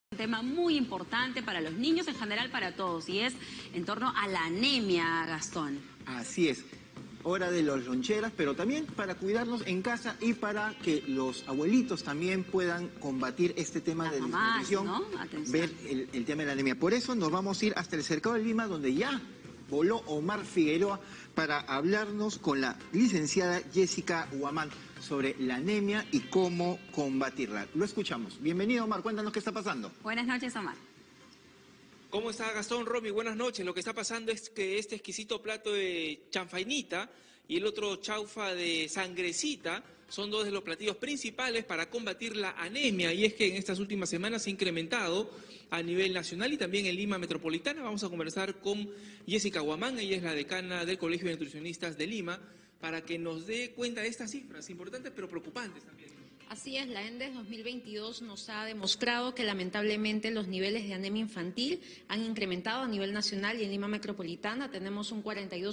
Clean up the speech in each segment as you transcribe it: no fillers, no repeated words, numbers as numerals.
Un tema muy importante para los niños, en general para todos, y es en torno a la anemia, Gastón. Así es, hora de las loncheras, pero también para cuidarnos en casa y para que los abuelitos también puedan combatir este tema de desnutrición, ¿no? ver el tema de la anemia. Por eso nos vamos a ir hasta el Cercado de Lima, donde ya voló Omar Figueroa para hablarnos con la licenciada Jessica Huamán sobre la anemia y cómo combatirla. Lo escuchamos. Bienvenido, Omar. Cuéntanos qué está pasando. Buenas noches, Omar. ¿Cómo está, Gastón? Romy, buenas noches. Lo que está pasando es que este exquisito plato de chanfainita y el otro chaufa de sangrecita son dos de los platillos principales para combatir la anemia. Y es que en estas últimas semanas se ha incrementado a nivel nacional y también en Lima Metropolitana. Vamos a conversar con Jessica Huamán, ella es la decana del Colegio de Nutricionistas de Lima, para que nos dé cuenta de estas cifras importantes pero preocupantes también. Así es, la ENDES 2022 nos ha demostrado que lamentablemente los niveles de anemia infantil han incrementado a nivel nacional y en Lima Metropolitana tenemos un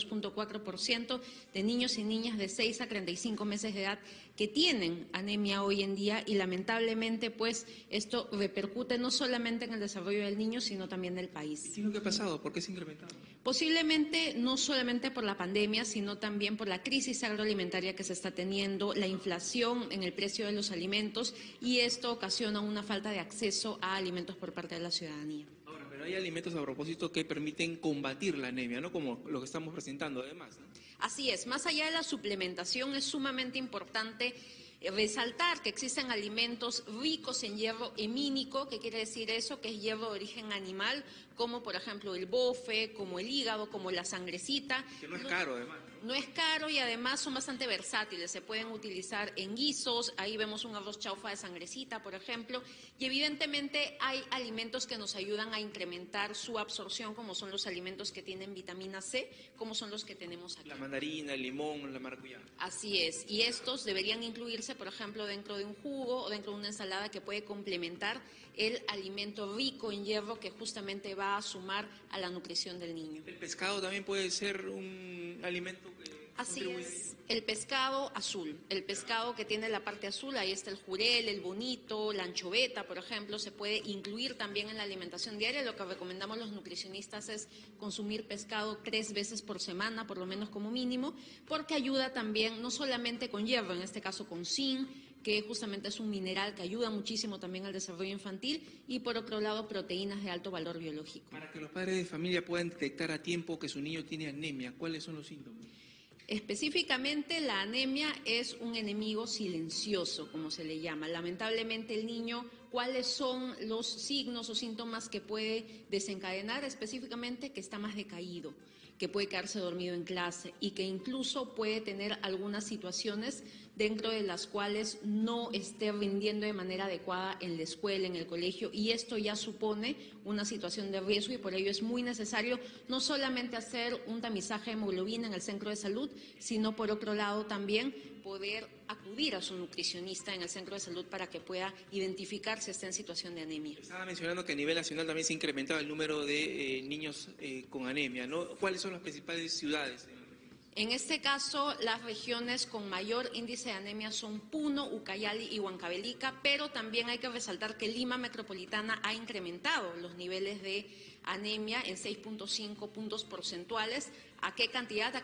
42.4% de niños y niñas de 6 a 35 meses de edad que tienen anemia hoy en día y lamentablemente pues esto repercute no solamente en el desarrollo del niño sino también del país. ¿Qué es lo que ha pasado? ¿Por qué se ha incrementado? Posiblemente no solamente por la pandemia sino también por la crisis agroalimentaria que se está teniendo, la inflación en el precio de los alimentos y esto ocasiona una falta de acceso a alimentos por parte de la ciudadanía. Ahora, pero hay alimentos a propósito que permiten combatir la anemia, ¿no? Como lo que estamos presentando además, ¿no? Así es, más allá de la suplementación es sumamente importante resaltar que existen alimentos ricos en hierro hemínico, ¿qué quiere decir eso? Que es hierro de origen animal, como por ejemplo el bofe, como el hígado, como la sangrecita. Que no es caro además. No es caro y además son bastante versátiles, se pueden utilizar en guisos, ahí vemos un arroz chaufa de sangrecita, por ejemplo, y evidentemente hay alimentos que nos ayudan a incrementar su absorción, como son los alimentos que tienen vitamina C, como son los que tenemos aquí. La mandarina, el limón, la maracuyá. Así es, y estos deberían incluirse, por ejemplo, dentro de un jugo o dentro de una ensalada que puede complementar el alimento rico en hierro que justamente va a sumar a la nutrición del niño. ¿El pescado también puede ser un alimento que Así contribuye? es, el pescado azul, el pescado que tiene la parte azul, ahí está el jurel, el bonito, la anchoveta, por ejemplo, se puede incluir también en la alimentación diaria. Lo que recomendamos los nutricionistas es consumir pescado 3 veces por semana, por lo menos como mínimo, porque ayuda también, no solamente con hierro, en este caso con zinc, que justamente es un mineral que ayuda muchísimo también al desarrollo infantil, y por otro lado proteínas de alto valor biológico. Para que los padres de familia puedan detectar a tiempo que su niño tiene anemia, ¿cuáles son los síntomas? Específicamente la anemia es un enemigo silencioso, como se le llama. Lamentablemente el niño, ¿cuáles son los signos o síntomas que puede desencadenar? Específicamente que está más decaído, que puede quedarse dormido en clase y que incluso puede tener algunas situaciones dentro de las cuales no esté rindiendo de manera adecuada en la escuela, en el colegio, y esto ya supone una situación de riesgo y por ello es muy necesario no solamente hacer un tamizaje de hemoglobina en el centro de salud, sino por otro lado también poder acudir a su nutricionista en el centro de salud para que pueda identificar si está en situación de anemia. Estaba mencionando que a nivel nacional también se ha incrementado el número de niños con anemia, ¿no? ¿Cuáles son las principales ciudades? En este caso, las regiones con mayor índice de anemia son Puno, Ucayali y Huancavelica, pero también hay que resaltar que Lima Metropolitana ha incrementado los niveles de anemia en 6.5 puntos porcentuales. ¿A qué cantidad? A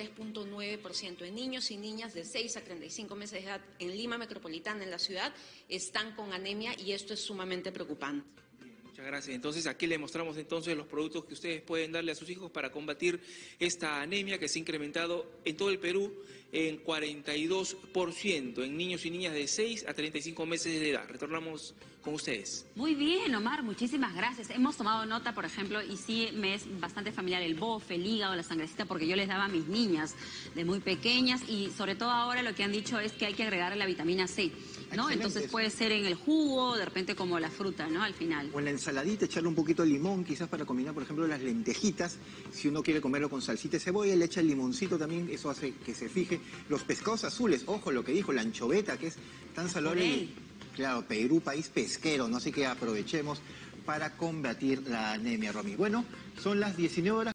33.9%. En niños y niñas de 6 a 35 meses de edad en Lima Metropolitana, en la ciudad, están con anemia y esto es sumamente preocupante. Muchas gracias. Entonces aquí le mostramos entonces los productos que ustedes pueden darle a sus hijos para combatir esta anemia que se ha incrementado en todo el Perú en 42% en niños y niñas de 6 a 35 meses de edad. Retornamos con ustedes. Muy bien, Omar, muchísimas gracias. Hemos tomado nota, por ejemplo, y sí me es bastante familiar el bofe, el hígado, la sangrecita, porque yo les daba a mis niñas de muy pequeñas y sobre todo ahora lo que han dicho es que hay que agregarle la vitamina C, ¿no? Excelente. Entonces puede ser en el jugo, de repente como la fruta, ¿no? Al final. O en la ensaladita echarle un poquito de limón, quizás para combinar, por ejemplo, las lentejitas. Si uno quiere comerlo con salsita de cebolla, le echa el limoncito también, eso hace que se fije. Los pescados azules, ojo lo que dijo, la anchoveta, que es tan saludable. Y, claro, Perú, país pesquero, no sé qué aprovechemos para combatir la anemia, Romy. Bueno, son las 19 horas.